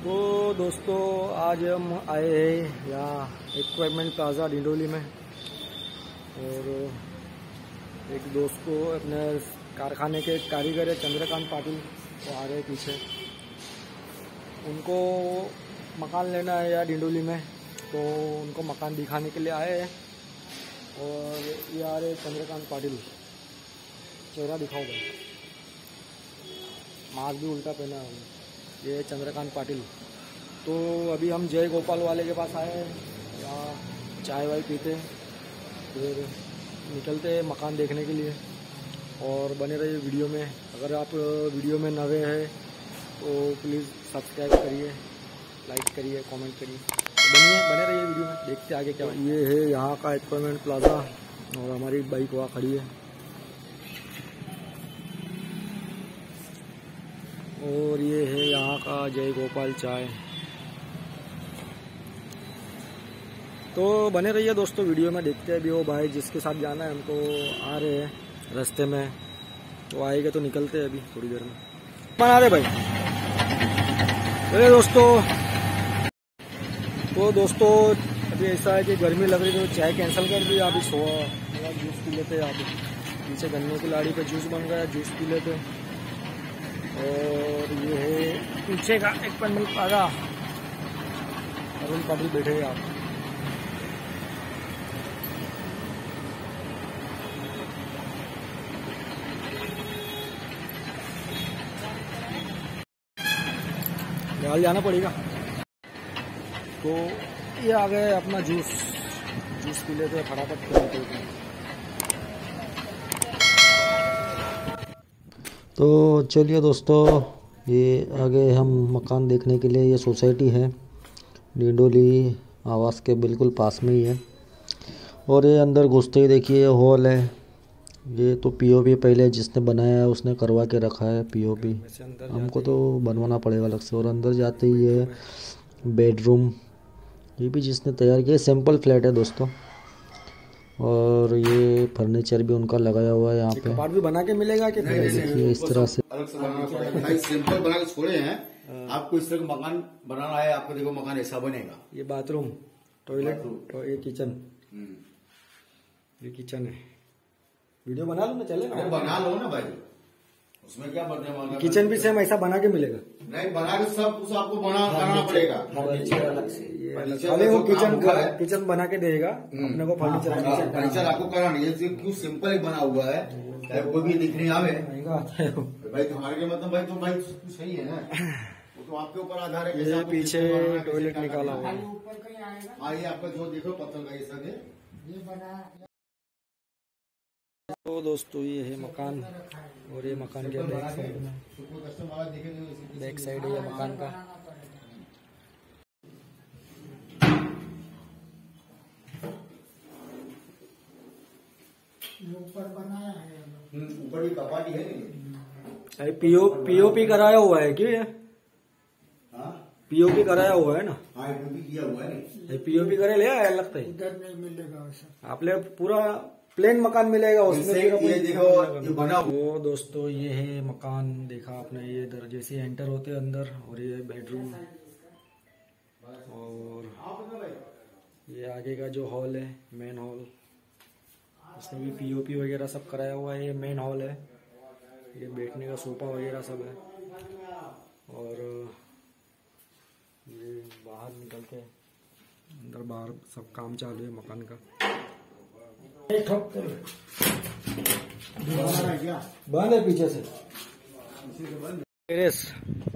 तो दोस्तों आज हम आए हैं यहाँ इक्विपमेंट प्लाजा डिंडोली में, और एक दोस्त को अपने कारखाने के कारीगर है चंद्रकांत पाटिल वो आ रहे हैं पीछे। उनको मकान लेना है यहाँ डिंडोली में, तो उनको मकान दिखाने के लिए आए हैं। और ये आ रहे चंद्रकांत पाटिल, चेहरा दिखाओ भाई, मास्क भी उल्टा पहना है। ये चंद्रकांत पाटिल। तो अभी हम जय गोपाल वाले के पास आए हैं, यहाँ चाय वाय पीते फिर निकलते हैं मकान देखने के लिए। और बने रहिए वीडियो में। अगर आप वीडियो में नए हैं तो प्लीज़ सब्सक्राइब करिए, लाइक करिए, कमेंट करिए। तो बने रहिए वीडियो में, देखते आगे क्या। ये है यहाँ का इक्विपमेंट प्लाजा और हमारी बाइक वहाँ खड़ी है। और ये है यहाँ का जय गोपाल चाय। तो बने रहिए दोस्तों वीडियो में, देखते हैं। अभी वो भाई जिसके साथ जाना है हमको आ रहे हैं रास्ते में, तो आएगा तो निकलते हैं अभी थोड़ी देर में। बना रहे भाई। अरे दोस्तों अभी ऐसा है कि गर्मी लग रही है तो चाय कैंसिल कर दी। अभी जूस पी लेते हैं। अभी पीछे गन्ने की लाड़ी पे जूस बन गया, जूस पी लेते। और ये है पीछे का एक पंडल प्लाजा, अरुण पाटिल बैठे हैं आप। यार जाना पड़ेगा। तो ये आ गए अपना जूस पी लेते हैं फटाफट पी लेते हैं। तो चलिए दोस्तों, ये आ गए हम मकान देखने के लिए। ये सोसाइटी है डिंडोली आवास के बिल्कुल पास में ही है। और ये अंदर घुसते ही देखिए हॉल है। ये तो पीओपी पहले जिसने बनाया है उसने करवा के रखा है पीओपी, हमको तो बनवाना पड़ेगा अलग से। और अंदर जाते ही ये बेडरूम, ये भी जिसने तैयार किया। सिंपल फ्लैट है दोस्तों। और ये फर्नीचर भी उनका लगाया हुआ है यहाँ पे। कपाट भी बना के मिलेगा कि देखिए इस तरह से अलग से बनाना पड़ेगा। सिंपल बना के छोड़े हैं। आपको इस तरह का मकान बनाना है, आपको देखो मकान ऐसा बनेगा। ये बाथरूम, टॉयलेट, ये किचन, ये किचन है। वीडियो बना लो ना, चलेगा। बना लो ना भाई, उसमें क्या बदले। किचन भी सेम ऐसा बना के मिलेगा? नहीं, बना के सब कुछ आपको बनाना पड़ेगा। खाली वो किचन बना के देगा अपने को। फर्नीचर आपको कराना है। क्यों सिंपल बना हुआ है, चाहे कोई भी दिखने आवे भाई। तुम्हारे मतलब भाई तो भाई सही है ना, वो तो आपके ऊपर आधार है। ये पीछे टॉयलेट निकाला हुआ है। ये आपका जो देखो पत्थर का ये सब है। तो दोस्तों ये है मकान, और ये मकान के बैक साइड है ये मकान का। ऊपर बनाया है, ऊपर ही कपाटी है। पीओपी कराया हुआ है क्यों? पीओपी कराया हुआ है ना? पीओपी किया हुआ है। पीओपी करे ले आया लगता है। उधर नहीं मिलेगा वैसा, आपने पूरा प्लेन मकान मिलेगा उसमें। ये देखो ये बना। वो दोस्तों ये है मकान, देखा आपने। ये इधर जैसे एंटर होते हैं अंदर, और ये बेडरूम, और ये आगे का जो हॉल है मेन हॉल, इसमें भी पीओपी वगैरह सब कराया हुआ है। ये मेन हॉल है, ये बैठने का सोफा वगैरह सब है। और ये बाहर निकल के अंदर बाहर सब काम चालू है मकान का। बंद है पीछे से टेरेस।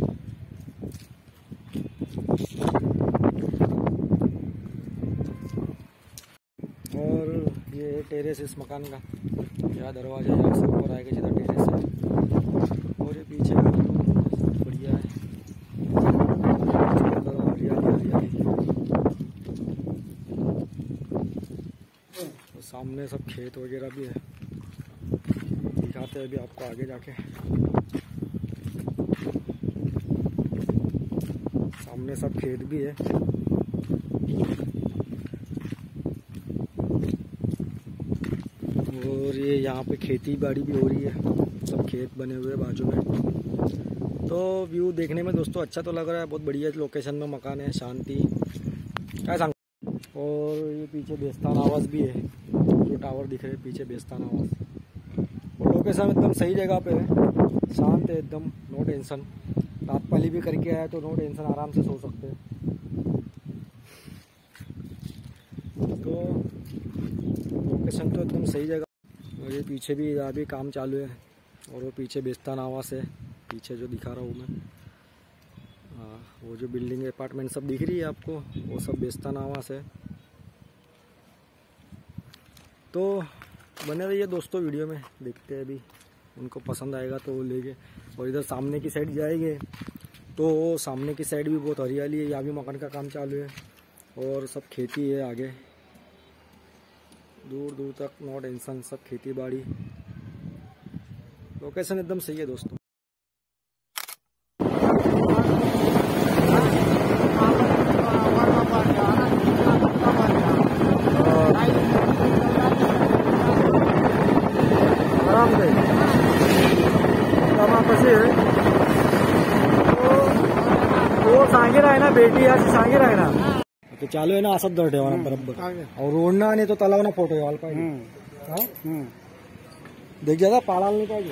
और ये है टेरेस इस मकान का। यहाँ दरवाजा यहाँ से ऊपर आएगा, सीधा टेरेस है। और ये पीछे बढ़िया है, हरियाली। सामने सब खेत वगैरह भी है, दिखाते हैं अभी आपको आगे जाके। सामने सब खेत भी है। और ये यहाँ पे खेती बाड़ी भी हो रही है, सब खेत बने हुए बाजू में। तो व्यू देखने में दोस्तों अच्छा तो लग रहा है, बहुत बढ़िया लोकेशन में मकान है, शांति क्या सांग। और ये पीछे बेस्तान आवास भी है, जो टावर दिख रहे हैं पीछे बेस्तान आवास। और लोकेशन एकदम सही जगह पे है, शांत है एकदम, नो टेंशन। रात पाली भी करके आया तो नो टेंशन, आराम से सो सकते हैं। तो लोकेशन तो एकदम सही जगह। और ये पीछे भी अभी काम चालू है, और वो पीछे बेस्तान आवास है, पीछे जो दिखा रहा हूँ मैं। हाँ, वो जो बिल्डिंग अपार्टमेंट सब दिख रही है आपको, वो सब बेस्तान आवास है। तो बने रहिए दोस्तों वीडियो में, देखते हैं अभी उनको पसंद आएगा तो वो लेंगे। और इधर सामने की साइड जाएंगे तो सामने की साइड भी बहुत हरियाली है, यहाँ भी मकान का काम चालू है और सब खेती है आगे दूर दूर तक, नो टेंशन, सब खेती बाड़ी। लोकेशन एकदम सही है दोस्तों। आराम से कशी आहे तो सांगेर आहे ना, बेटी अशी सांगेर आहे ना, तो चालू आहे ना, असंच दर ठेवा ना बरोबर। और रोडना आणि तो तलाव ना फोटो यायला पाहिजे। देख ज्यादा पाळायला नाही पाहिजे,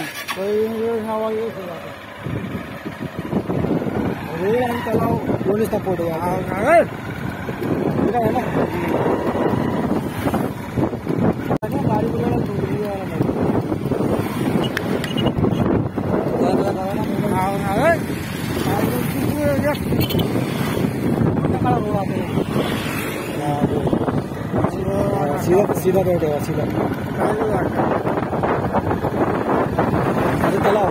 रोड आणि तलाव दोन्हीच ना फोटो यायला आहे ना। गाडी बोलायला सीधा सीधा रोड है, सीधा अरे चलाओ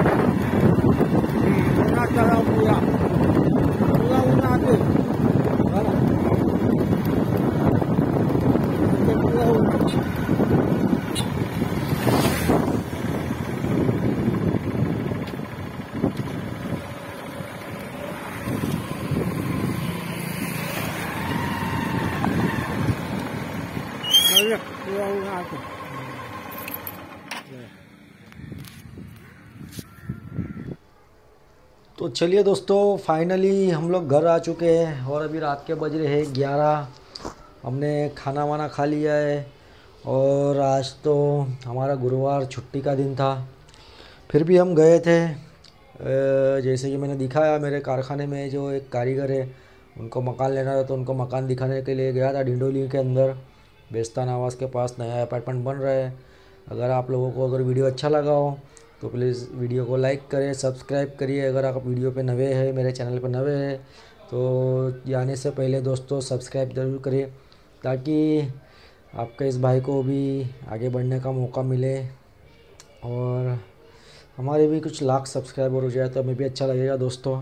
पूरा पूरा आगे तो चलिए दोस्तों, फाइनली हम लोग घर आ चुके हैं और अभी रात के बज रहे हैं 11। हमने खाना वाना खा लिया है और आज तो हमारा गुरुवार छुट्टी का दिन था। फिर भी हम गए थे, जैसे कि मैंने दिखाया, मेरे कारखाने में जो एक कारीगर है उनको मकान लेना था, तो उनको मकान दिखाने के लिए गया था। डिंडोली के अंदर बेस्तान आवास के पास नया अपार्टमेंट बन रहा है। अगर आप लोगों को अगर वीडियो अच्छा लगा हो तो प्लीज़ वीडियो को लाइक करें, सब्सक्राइब करिए। अगर आप वीडियो पे नए हैं, मेरे चैनल पे नए हैं, तो जाने से पहले दोस्तों सब्सक्राइब ज़रूर करिए, ताकि आपके इस भाई को भी आगे बढ़ने का मौका मिले और हमारे भी कुछ लाख सब्सक्राइबर हो जाए तो हमें भी अच्छा लगेगा दोस्तों।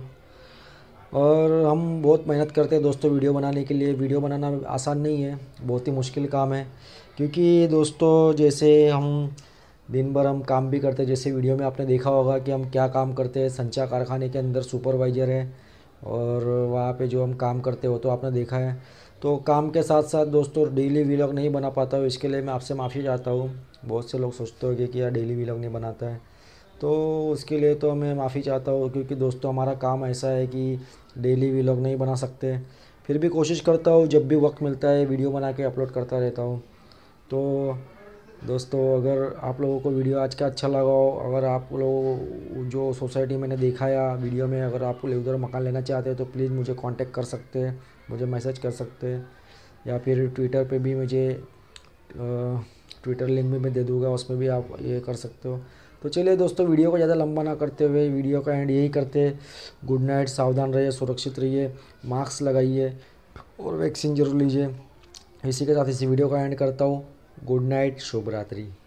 और हम बहुत मेहनत करते हैं दोस्तों वीडियो बनाने के लिए। वीडियो बनाना आसान नहीं है, बहुत ही मुश्किल काम है, क्योंकि दोस्तों जैसे हम दिन भर हम काम भी करते हैं। जैसे वीडियो में आपने देखा होगा कि हम क्या काम करते हैं। संचा कारखाने के अंदर सुपरवाइज़र है और वहाँ पे जो हम काम करते हो तो आपने देखा है। तो काम के साथ साथ दोस्तों डेली व्लॉग नहीं बना पाता हूँ, इसके लिए मैं आपसे माफ़ी चाहता हूँ। बहुत से लोग सोचते होंगे कि यार डेली व्लॉग नहीं बनाता है, तो उसके लिए तो मैं माफ़ी चाहता हूँ, क्योंकि दोस्तों हमारा काम ऐसा है कि डेली व्लॉग नहीं बना सकते। फिर भी कोशिश करता हूँ, जब भी वक्त मिलता है वीडियो बना के अपलोड करता रहता हूँ। तो दोस्तों अगर आप लोगों को वीडियो आज का अच्छा लगा हो, अगर आप लोग जो सोसाइटी मैंने दिखाया वीडियो में, अगर आप लोग उधर मकान लेना चाहते हैं तो प्लीज़ मुझे कांटेक्ट कर सकते हैं, मुझे मैसेज कर सकते हैं, या फिर ट्विटर पे भी मुझे ट्विटर लिंक भी मैं दे दूँगा, उसमें भी आप ये कर सकते हो। तो चलिए दोस्तों, वीडियो को ज़्यादा लंबा ना करते हुए वीडियो का एंड यही करते। गुड नाइट, सावधान रहिए, सुरक्षित रहिए, मास्क लगाइए और वैक्सीन जरूर लीजिए। इसी के साथ इसी वीडियो का एंड करता हूँ। गुड नाइट, शुभ रात्रि।